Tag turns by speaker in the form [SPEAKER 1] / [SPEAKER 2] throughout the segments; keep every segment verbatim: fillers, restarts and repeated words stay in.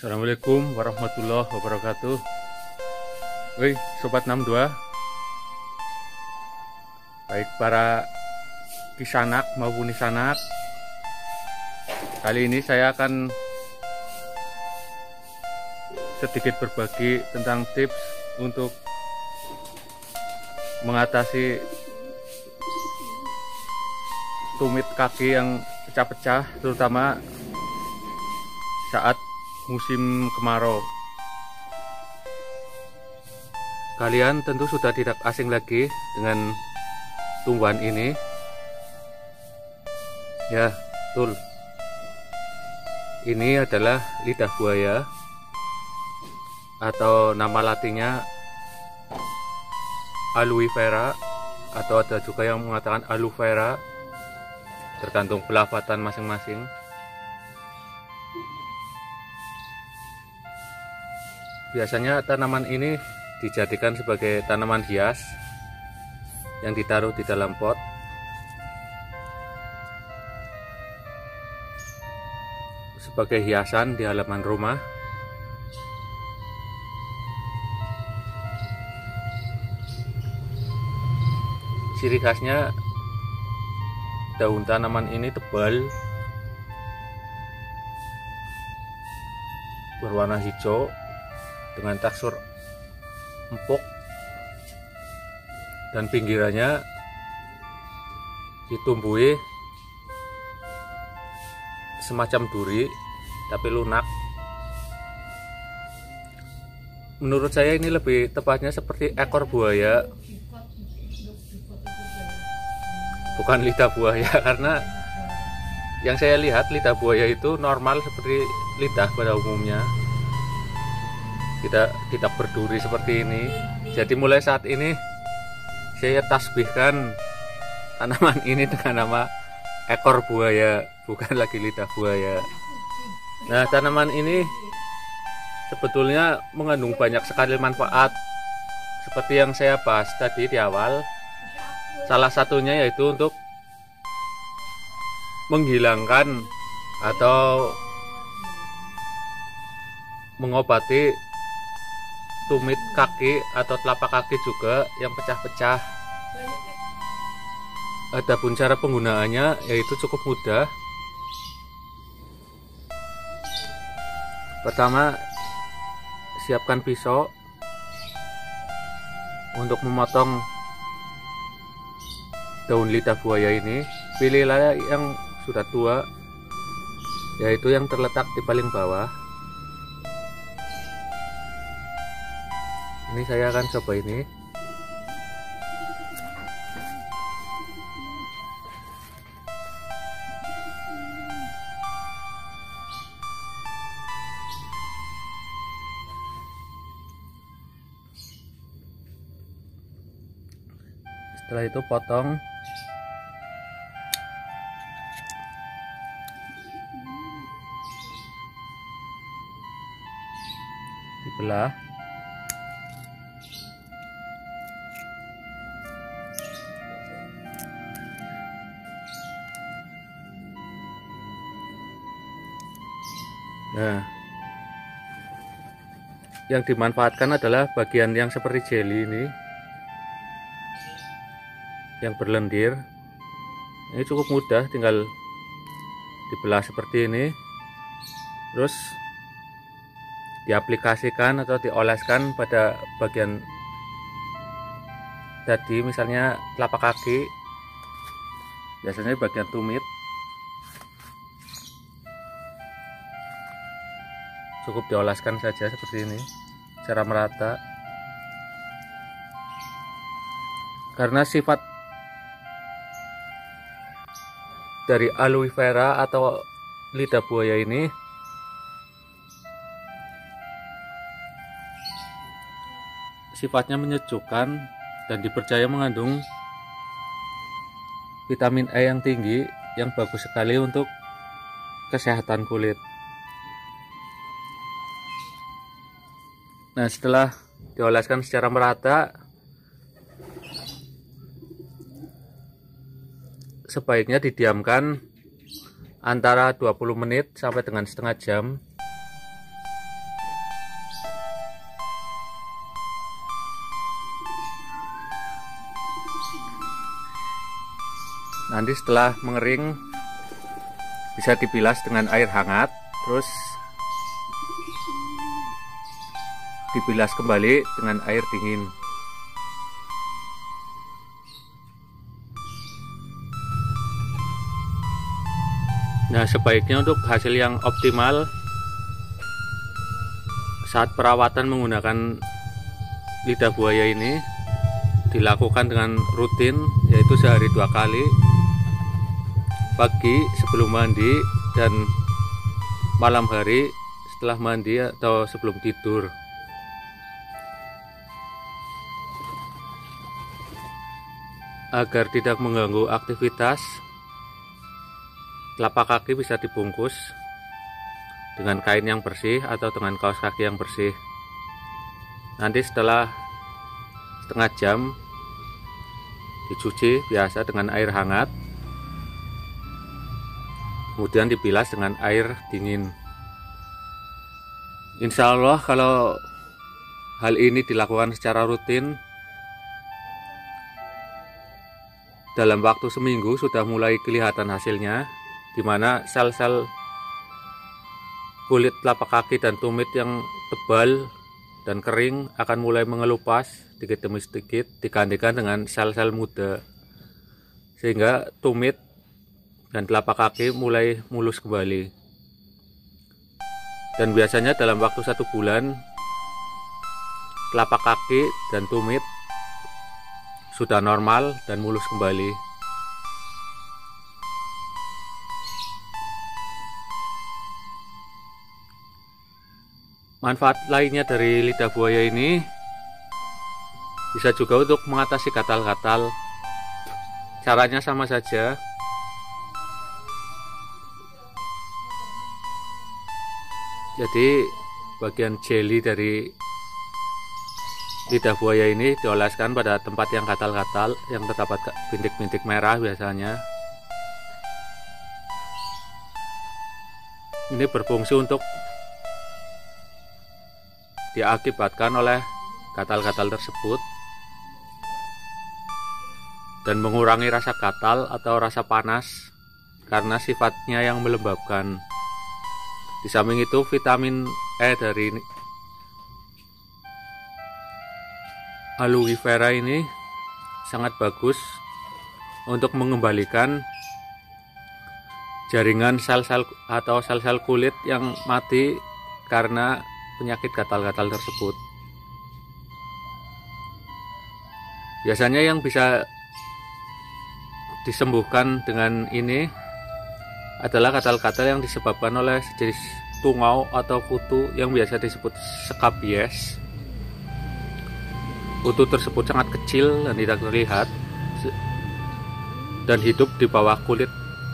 [SPEAKER 1] Assalamualaikum warahmatullahi wabarakatuh. Woi, Sobat enam dua, baik para kisanak maupun nisanak, kali ini saya akan sedikit berbagi tentang tips untuk mengatasi tumit kaki yang pecah-pecah, terutama saat musim kemarau. Kalian tentu sudah tidak asing lagi dengan tumbuhan ini. Ya, betul. Ini adalah lidah buaya, atau nama latinnya aloe vera, atau ada juga yang mengatakan aloe vera, tergantung pelafatan masing-masing. Biasanya tanaman ini dijadikan sebagai tanaman hias yang ditaruh di dalam pot. Sebagai hiasan di halaman rumah. Ciri khasnya, daun tanaman ini tebal, berwarna hijau dengan tekstur empuk, dan pinggirannya ditumbuhi semacam duri tapi lunak. Menurut saya ini lebih tepatnya seperti ekor buaya, bukan lidah buaya, karena yang saya lihat lidah buaya itu normal seperti lidah pada umumnya, tidak tidak berduri seperti ini. Jadi mulai saat ini saya tasbihkan tanaman ini dengan nama ekor buaya, bukan lagi lidah buaya. Nah, tanaman ini sebetulnya mengandung banyak sekali manfaat, seperti yang saya bahas tadi di awal. Salah satunya yaitu untuk menghilangkan atau mengobati tumit kaki atau telapak kaki juga yang pecah-pecah. Adapun cara penggunaannya yaitu cukup mudah. Pertama, siapkan pisau untuk memotong daun lidah buaya ini. Pilihlah yang sudah tua, yaitu yang terletak di paling bawah. Ini saya akan coba ini. Setelah itu potong. Dibelah. Nah, yang dimanfaatkan adalah bagian yang seperti jeli ini, yang berlendir. Ini cukup mudah, tinggal dibelah seperti ini, terus diaplikasikan atau dioleskan pada bagian tadi, misalnya telapak kaki, biasanya bagian tumit. Cukup dioleskan saja seperti ini secara merata. Karena sifat dari aloe vera atau lidah buaya ini sifatnya menyejukkan dan dipercaya mengandung vitamin E yang tinggi, yang bagus sekali untuk kesehatan kulit. Nah, setelah dioleskan secara merata, sebaiknya didiamkan antara dua puluh menit sampai dengan setengah jam Nanti setelah mengering bisa dibilas dengan air hangat, terus dibilas kembali dengan air dingin. Nah, sebaiknya untuk hasil yang optimal saat perawatan menggunakan lidah buaya ini dilakukan dengan rutin, yaitu sehari dua kali, pagi sebelum mandi dan malam hari setelah mandi atau sebelum tidur. Agar tidak mengganggu aktivitas, telapak kaki bisa dibungkus dengan kain yang bersih atau dengan kaos kaki yang bersih. Nanti setelah setengah jam dicuci biasa dengan air hangat, kemudian dibilas dengan air dingin. Insya Allah kalau hal ini dilakukan secara rutin, dalam waktu seminggu sudah mulai kelihatan hasilnya, di mana sel-sel kulit telapak kaki dan tumit yang tebal dan kering akan mulai mengelupas sedikit demi sedikit digantikan dengan sel-sel muda, sehingga tumit dan telapak kaki mulai mulus kembali. Dan biasanya dalam waktu satu bulan telapak kaki dan tumit sudah normal dan mulus kembali. Manfaat lainnya dari lidah buaya ini bisa juga untuk mengatasi gatal-gatal. Caranya sama saja. Jadi bagian jeli dari lidah buaya ini dioleskan pada tempat yang gatal-gatal, yang terdapat bintik-bintik merah biasanya. Ini berfungsi untuk diakibatkan oleh gatal-gatal tersebut dan mengurangi rasa gatal atau rasa panas karena sifatnya yang melembabkan. Di samping itu, vitamin E dari aloe vera ini sangat bagus untuk mengembalikan jaringan sel-sel atau sel-sel kulit yang mati karena penyakit gatal-gatal tersebut. Biasanya yang bisa disembuhkan dengan ini adalah gatal-gatal yang disebabkan oleh sejenis tungau atau kutu yang biasa disebut skabies. Kutu tersebut sangat kecil dan tidak terlihat dan hidup di bawah kulit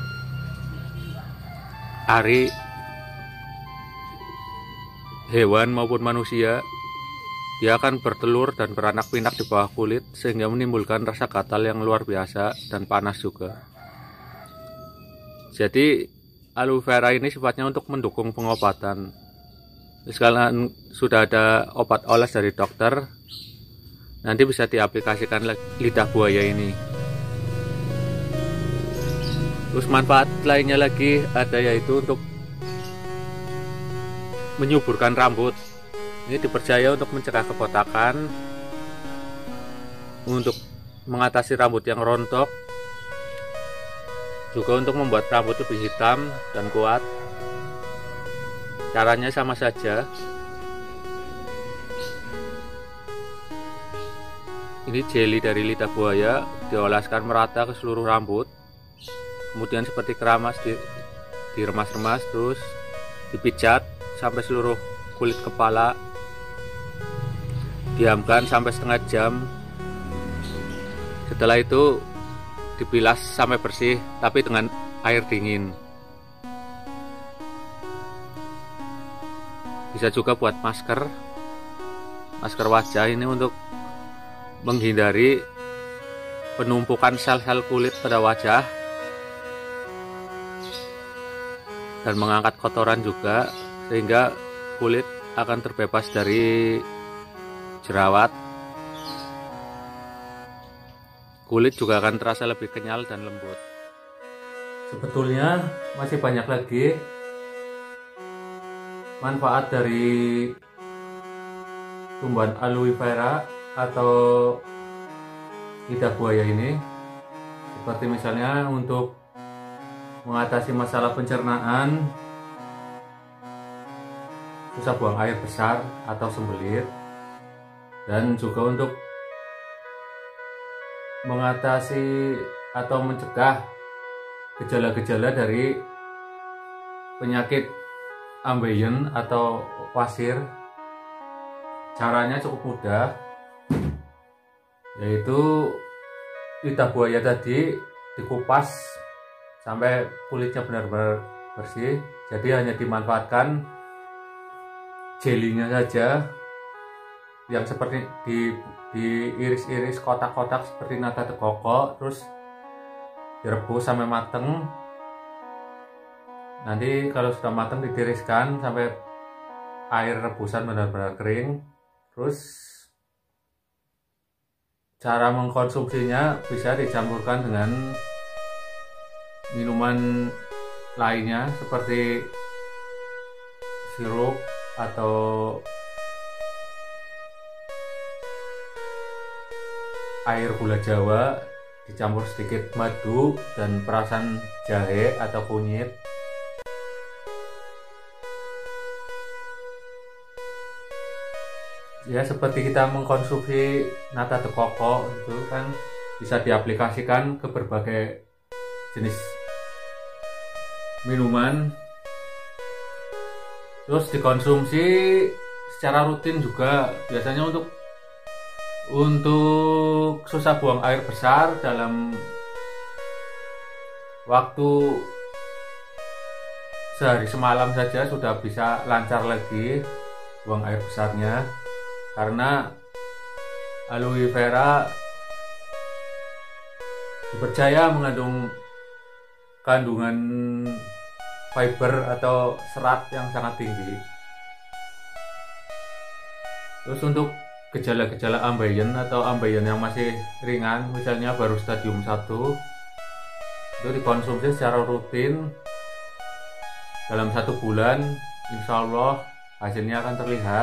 [SPEAKER 1] ari hewan maupun manusia. Dia akan bertelur dan beranak pinak di bawah kulit sehingga menimbulkan rasa gatal yang luar biasa dan panas juga. Jadi aloe vera ini sifatnya untuk mendukung pengobatan. Sekarang sudah ada obat oles dari dokter, nanti bisa diaplikasikan lidah buaya ini. Terus manfaat lainnya lagi ada, yaitu untuk menyuburkan rambut. Ini dipercaya untuk mencegah kebotakan, untuk mengatasi rambut yang rontok, juga untuk membuat rambut lebih hitam dan kuat. Caranya sama saja. Ini jeli dari lidah buaya dioleskan merata ke seluruh rambut, kemudian seperti keramas di, diremas-remas, terus dipijat sampai seluruh kulit kepala, diamkan sampai setengah jam. Setelah itu dibilas sampai bersih, tapi dengan air dingin. Bisa juga buat masker masker wajah ini untuk menghindari penumpukan sel-sel kulit pada wajah dan mengangkat kotoran juga, sehingga kulit akan terbebas dari jerawat. Kulit juga akan terasa lebih kenyal dan lembut. Sebetulnya masih banyak lagi manfaat dari tumbuhan aloe vera atau lidah buaya ini, seperti misalnya untuk mengatasi masalah pencernaan, susah buang air besar atau sembelit, dan juga untuk mengatasi atau mencegah gejala-gejala dari penyakit ambeien atau wasir. Caranya cukup mudah, yaitu lidah buaya tadi dikupas sampai kulitnya benar-benar bersih. Jadi hanya dimanfaatkan jelinya saja, yang seperti di diiris-iris kotak-kotak seperti nata de coco, terus direbus sampai mateng. Nanti kalau sudah mateng ditiriskan sampai air rebusan benar-benar kering. Terus cara mengkonsumsinya bisa dicampurkan dengan minuman lainnya seperti sirup atau air gula jawa, dicampur sedikit madu dan perasan jahe atau kunyit. Ya, seperti kita mengkonsumsi nata de coco itu kan bisa diaplikasikan ke berbagai jenis minuman. Terus dikonsumsi secara rutin juga, biasanya untuk untuk susah buang air besar dalam waktu sehari semalam saja sudah bisa lancar lagi buang air besarnya, karena aloe vera dipercaya mengandung kandungan fiber atau serat yang sangat tinggi. Terus untuk gejala-gejala ambeien atau ambeien yang masih ringan, misalnya baru stadium satu, itu dikonsumsi secara rutin dalam satu bulan, insya Allah hasilnya akan terlihat.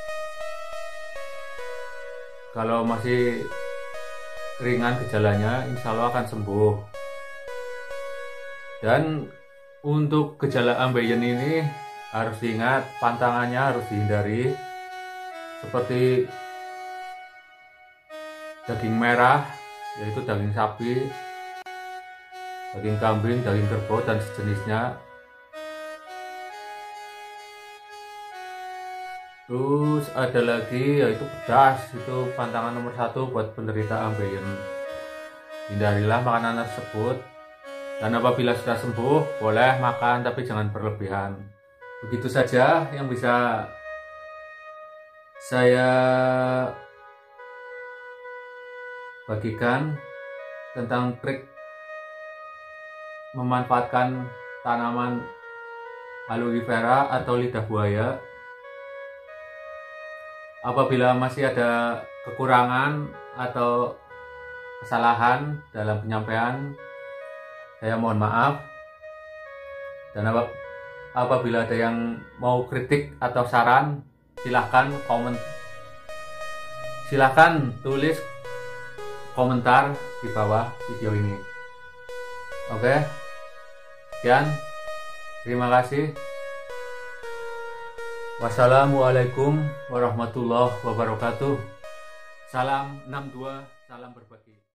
[SPEAKER 1] Kalau masih ringan gejalanya, insya Allah akan sembuh. Dan untuk gejala ambeien ini harus diingat, pantangannya harus dihindari, seperti daging merah, yaitu daging sapi, daging kambing, daging kerbau, dan sejenisnya. Terus ada lagi yaitu pedas, itu pantangan nomor satu buat penderita ambeien. Hindarilah makanan tersebut, dan apabila sudah sembuh boleh makan tapi jangan berlebihan. Begitu saja yang bisa saya bagikan tentang trik memanfaatkan tanaman aloe vera atau lidah buaya. Apabila masih ada kekurangan atau kesalahan dalam penyampaian, saya mohon maaf. Dan apabila ada yang mau kritik atau saran, silahkan komen, silahkan tulis komentar di bawah video ini. Oke, sekian, terima kasih. Wassalamualaikum warahmatullahi wabarakatuh. Salam enam dua, salam berbagi.